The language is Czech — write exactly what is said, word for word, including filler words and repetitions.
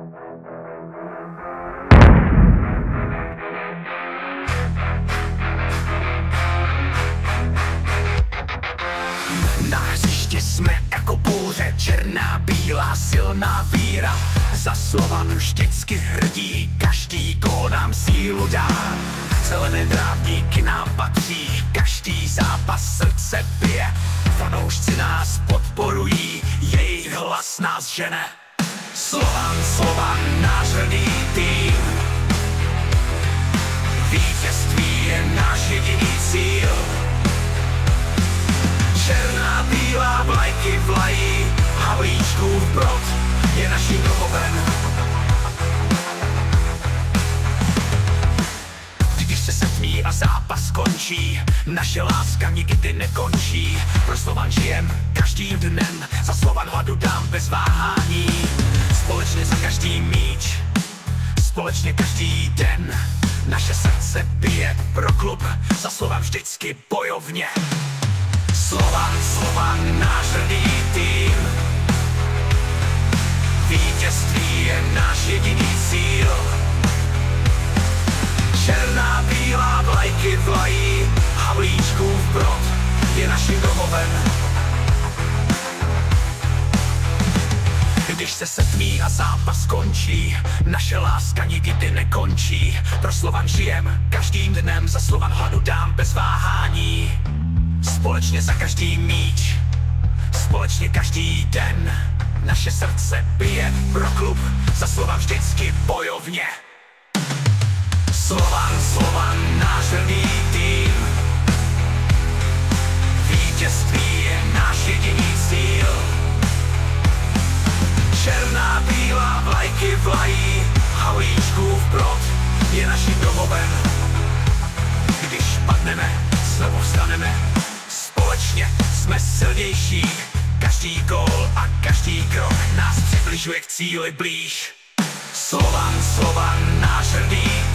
Na hřišti jsme jako bouře, černá, bílá, silná víra. Za Slovan vždycky hrdí, každý gól nám sílu dá. Zelené trávníky nám patří, každý zápas srdce bije. Fanoušci nás podporují, jejich hlas nás žene. Slovan, Slovan, náš hrdý tým. Vítězství je náš jediný cíl. Černá, bílá, vlajky vlají, Havlíčkův Brod je naším domovem. Když se setmí a zápas končí, naše láska nikdy nekončí. Pro Slovan žijem každým dnem, za Slovan hladu dám bez váhání. Společně za každý míč, společně každý den. Naše srdce bije pro klub, za Slovan vždycky bojovně. Slovan, Slovan, náš hrdý tým. Vítězství je náš jediný cíl. Černá, bílá, vlajky vlají, Havlíčkův Brod je naším domovem. Když se setmí a zápas končí, naše láska nikdy nekončí. Pro Slovan žijem každým dnem, za Slovan hladu dám bez váhání. Společně za každý míč, společně každý den. Naše srdce bije pro klub, za Slovan vždycky bojovně. Slovan, Slovan, náš hrdý tým. Vítězství je náš jediný cíl. Černá, bílá, vlajky vlají, Havlíčkův Brod je naším domovem. Když padneme, znovu vstaneme, společně jsme silnější. Každý gól a každý krok nás přibližuje k cíli blíž. Slovan, Slovan, náš hrdý